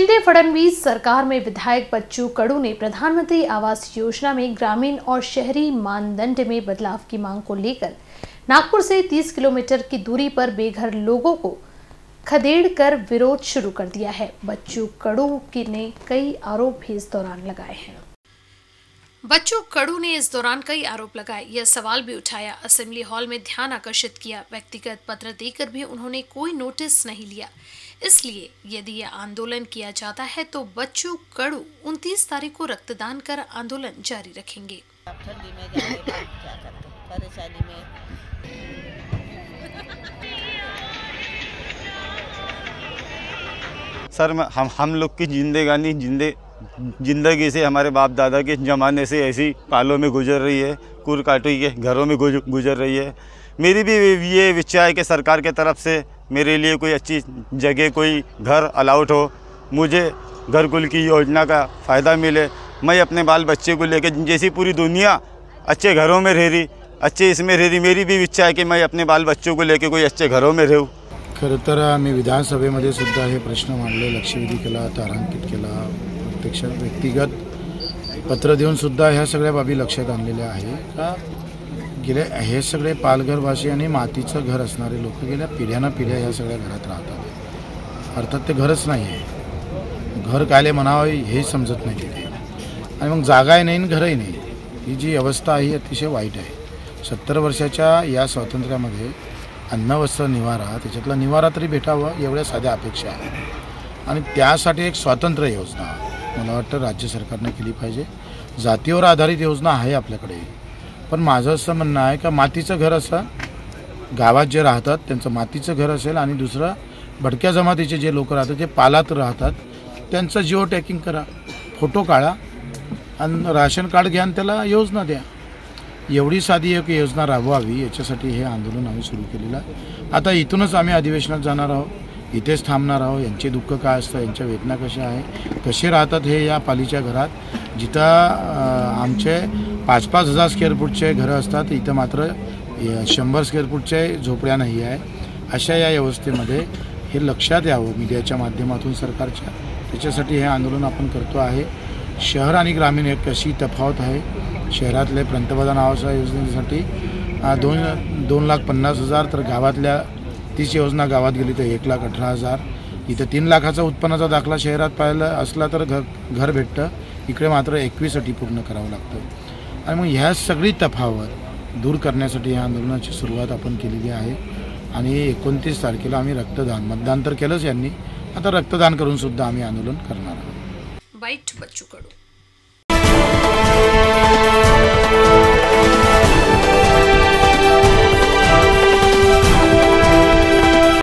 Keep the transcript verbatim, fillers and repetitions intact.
शिंदे फडणवीस सरकार में विधायक बच्चू कडू ने प्रधानमंत्री आवास योजना में ग्रामीण और शहरी मानदंड में बदलाव की मांग को लेकर नागपुर से तीस किलोमीटर की दूरी पर बेघर लोगों को खदेड़कर विरोध शुरू कर दिया है। बच्चू कडू ने कई आरोप भी इस दौरान लगाए हैं। बच्चू कडू ने इस दौरान कई आरोप लगाए, यह सवाल भी उठाया, असेंबली हॉल में ध्यान आकर्षित किया। व्यक्तिगत पत्र देकर भी उन्होंने कोई नोटिस नहीं लिया। इसलिए यदि यह आंदोलन किया जाता है तो बच्चू कडू उनतीस तारीख को रक्तदान कर आंदोलन जारी रखेंगे। ठंडी में जाके क्या करते, परेशानी में सर हम हम लोग की जिंदगानी जिंदे जिंदगी से हमारे बाप दादा के ज़माने से ऐसी पालों में गुजर रही है, कुर काटी के घरों में गुजर रही है। मेरी भी ये इच्छा है कि सरकार के तरफ से मेरे लिए कोई अच्छी जगह, कोई घर अलाउट हो, मुझे घरकुल की योजना का फ़ायदा मिले। मैं अपने बाल बच्चे को लेकर, जैसी पूरी दुनिया अच्छे घरों में रह रही, अच्छे इसमें रह रही, मेरी भी इच्छा है कि मैं अपने बाल बच्चों को लेकर कोई अच्छे घरों में रहूँ। खरं तर आम्ही विधानसभेमध्ये सुद्धा हे प्रश्न मांडले, लक्षवेधी केला, तारांकित केला, प्रत्यक्ष व्यक्तिगत पत्र देऊन सुद्धा ह्या सगळ्या बाबी लक्षात आणलेल्या आहे का गेले हे सगळे पालघरवासी आणि मातीचं घर असणारे लोक गेल्या पिढ्याना पिढ्या ह्या सगळ्या घरात राहतात। अर्थात ते घरच नाही आहे, घर कायले म्हणावे हे समजत नाही तिथे, आणि मग जागाही नाही आणि घरही नाही। ही जी अवस्था आहे अतिशय वाईट आहे। सत्तर वर्षाच्या या स्वातंत्र्यामध्ये अन्न वस्त्र निवारा, त्याच्यातला निवारा तरी भेटावा एवढ्या साध्या अपेक्षा आहेत, आणि त्यासाठी एक स्वातंत्र्य योजना मला वाटतं राज्य सरकारने केली पाहिजे। जातीवर आधारित योजना आहे आपल्याकडे, पण माझं असं म्हणणं आहे का मातीचं घर असं गावात जे राहतात त्यांचं मातीचं घर असेल, आणि दुसरं भटक्या जमातीचे जे लोक राहतात जे पालात राहतात त्यांचं जिओ टॅगिंग करा, फोटो काढा आणि राशन कार्ड घ्या आणि त्याला योजना द्या। एवढी साधी एक योजना राबवावी याच्यासाठी हे आंदोलन आम्ही सुरू केलेलं आहे। आता इथूनच आम्ही अधिवेशनात जाणार आहोत, इथेच थांबणार आहोत। यांचे दुःख काय असतं, यांच्या वेदना कशा आहे, कसे राहतात हे या पालीच्या घरात, जिथं आमचे पाच पाच हजार स्क्वेअर फूटचे घरं असतात, इथं मात्र शंभर स्क्वेअर फूटचे झोपड्या नाही आहे। अशा या व्यवस्थेमध्ये हे लक्षात यावं मीडियाच्या माध्यमातून सरकारच्या, त्याच्यासाठी हे आंदोलन आपण करतो आहे। शहर आणि ग्रामीण एक कशी तफावत आहे, शहरातले पंतप्रधान आवास योजनेसाठी दोन दोन लाख पन्नास हजार तर गावातल्या तीच योजना गावात गेली तर एक लाख अठरा हजार इथं तीन लाखाचा उत्पन्नाचा दाखला शहरात पाहिला असला तर घर घर भेटतं, इकडे मात्र एकवीस अटी पूर्ण करावं लागतं। आणि मग ह्या सगळी तफावत दूर करण्यासाठी या आंदोलनाची सुरुवात आपण केलेली आहे, आणि एकोणतीस तारखेला आम्ही रक्तदान, मतदान तर केलंच यांनी, आता रक्तदान करून सुद्धा आम्ही आंदोलन करणार आहोत। बाईट बच्चू कडू।